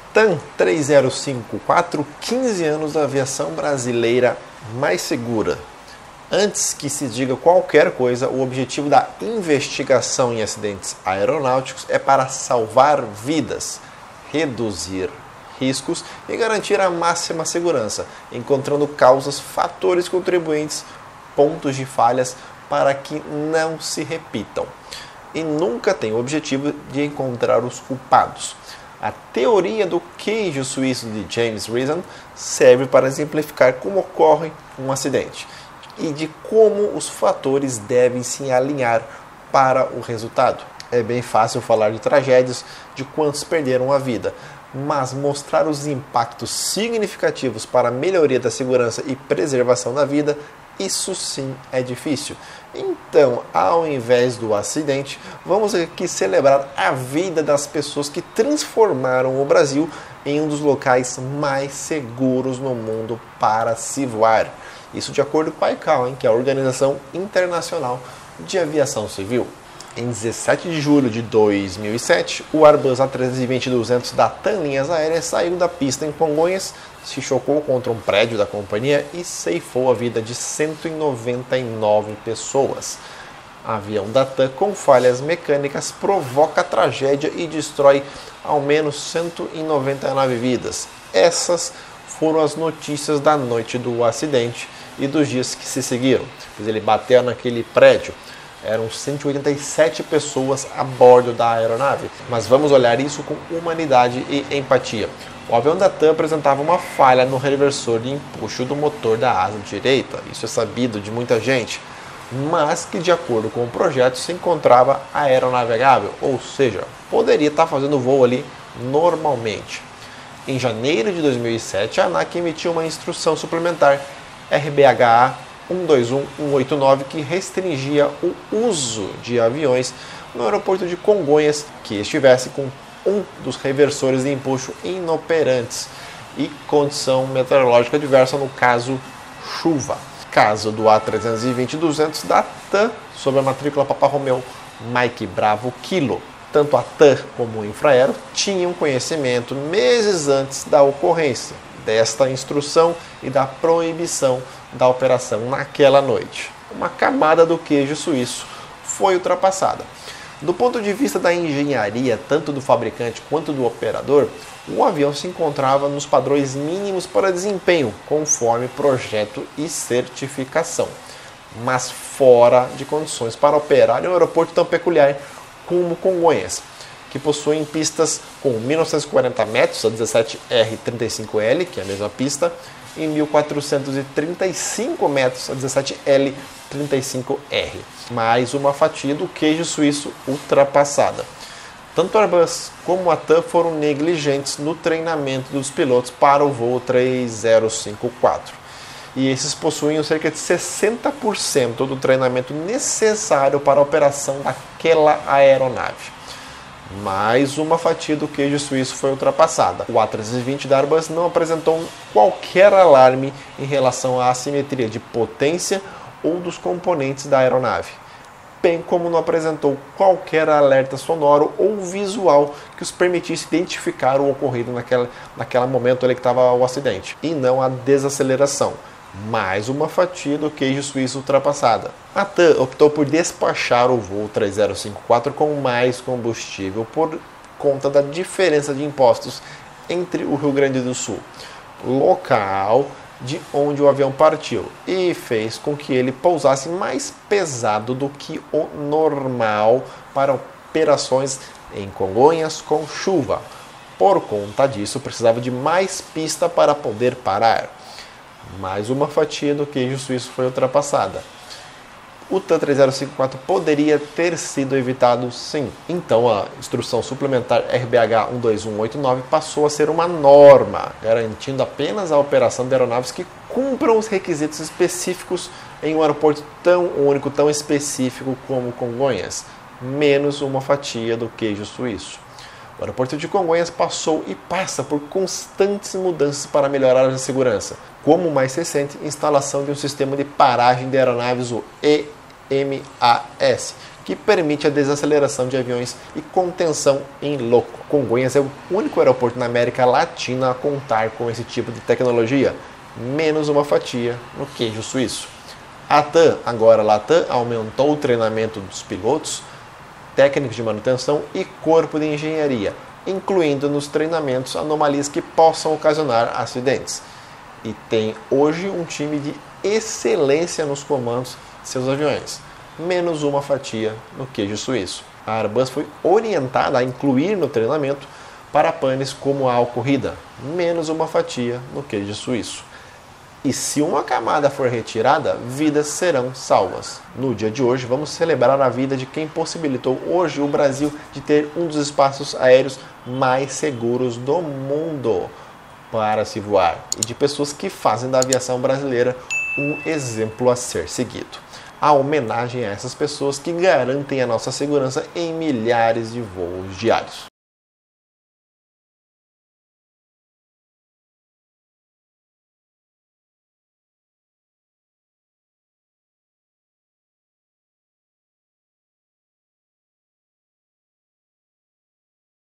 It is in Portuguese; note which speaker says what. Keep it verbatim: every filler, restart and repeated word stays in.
Speaker 1: TAM três zero cinco quatro, quinze anos da aviação brasileira mais segura. Antes que se diga qualquer coisa, o objetivo da investigação em acidentes aeronáuticos é para salvar vidas, reduzir riscos e garantir a máxima segurança, encontrando causas, fatores contribuintes, pontos de falhas para que não se repitam. E nunca tem o objetivo de encontrar os culpados. A teoria do queijo suíço de James Reason serve para exemplificar como ocorre um acidente e de como os fatores devem se alinhar para o resultado. É bem fácil falar de tragédias, de quantos perderam a vida, mas mostrar os impactos significativos para a melhoria da segurança e preservação da vida, isso sim é difícil. Então, ao invés do acidente, vamos aqui celebrar a vida das pessoas que transformaram o Brasil em um dos locais mais seguros no mundo para se voar. Isso de acordo com a I C A O, hein, que é a Organização Internacional de Aviação Civil. Em dezessete de julho de dois mil e sete, o Airbus A trezentos e vinte duzentos da TAM Linhas Aéreas saiu da pista em Congonhas, se chocou contra um prédio da companhia e ceifou a vida de cento e noventa e nove pessoas. O avião da TAM com falhas mecânicas provoca tragédia e destrói ao menos cento e noventa e nove vidas. Essas foram as notícias da noite do acidente e dos dias que se seguiram. Pois ele bateu naquele prédio. Eram cento e oitenta e sete pessoas a bordo da aeronave. Mas vamos olhar isso com humanidade e empatia. O avião da TAM apresentava uma falha no reversor de empuxo do motor da asa direita. Isso é sabido de muita gente. Mas que, de acordo com o projeto, se encontrava aeronavegável. Ou seja, poderia estar fazendo voo ali normalmente. Em janeiro de dois mil e sete, a ANAC emitiu uma instrução suplementar R B H A um dois um um oito nove que restringia o uso de aviões no aeroporto de Congonhas que estivesse com um dos reversores de empuxo inoperantes e condição meteorológica adversa, no caso chuva. Caso do A trezentos e vinte duzentos da TAM, sob a matrícula Papa Romeu Mike Bravo Kilo. Tanto a TAM como o Infraero tinham conhecimento meses antes da ocorrência desta instrução e da proibição da operação naquela noite. Uma camada do queijo suíço foi ultrapassada. Do ponto de vista da engenharia, tanto do fabricante quanto do operador, o avião se encontrava nos padrões mínimos para desempenho, conforme projeto e certificação, mas fora de condições para operar em um aeroporto tão peculiar como Congonhas, que possuem pistas com mil novecentos e quarenta metros, a dezessete R trinta e cinco L, que é a mesma pista, e mil quatrocentos e trinta e cinco metros, a dezessete L trinta e cinco R. Mais uma fatia do queijo suíço ultrapassada. Tanto a Airbus como a TAM foram negligentes no treinamento dos pilotos para o voo três zero cinco quatro. E esses possuíam cerca de sessenta por cento do treinamento necessário para a operação daquela aeronave. Mais uma fatia do queijo suíço foi ultrapassada. O A trezentos e vinte da Airbus não apresentou qualquer alarme em relação à assimetria de potência ou dos componentes da aeronave, bem como não apresentou qualquer alerta sonoro ou visual que os permitisse identificar o ocorrido naquele, naquele momento ali que estava o acidente, e não a desaceleração. Mais uma fatia do queijo suíço ultrapassada. A TAM optou por despachar o voo três zero cinco quatro com mais combustível por conta da diferença de impostos entre o Rio Grande do Sul, local de onde o avião partiu, e fez com que ele pousasse mais pesado do que o normal para operações em Congonhas com chuva. Por conta disso, precisava de mais pista para poder parar. Mais uma fatia do queijo suíço foi ultrapassada. O TAM três zero cinco quatro poderia ter sido evitado, sim. Então a instrução suplementar R B H um dois um oito nove passou a ser uma norma, garantindo apenas a operação de aeronaves que cumpram os requisitos específicos em um aeroporto tão único, tão específico como Congonhas, menos uma fatia do queijo suíço. O aeroporto de Congonhas passou e passa por constantes mudanças para melhorar a segurança, como o mais recente instalação de um sistema de paragem de aeronaves, o E M A S, que que permite a desaceleração de aviões e contenção em loco. Congonhas é o único aeroporto na América Latina a contar com esse tipo de tecnologia, menos uma fatia no queijo suíço. A TAM, agora Latam, aumentou o treinamento dos pilotos, técnicos de manutenção e corpo de engenharia, incluindo nos treinamentos anomalias que possam ocasionar acidentes. E tem hoje um time de excelência nos comandos de seus aviões, menos uma fatia no queijo suíço. A Airbus foi orientada a incluir no treinamento para panes como a ocorrida, menos uma fatia no queijo suíço. E se uma camada for retirada, vidas serão salvas. No dia de hoje, vamos celebrar a vida de quem possibilitou hoje o Brasil de ter um dos espaços aéreos mais seguros do mundo para se voar, e de pessoas que fazem da aviação brasileira um exemplo a ser seguido. A homenagem a essas pessoas que garantem a nossa segurança em milhares de voos diários.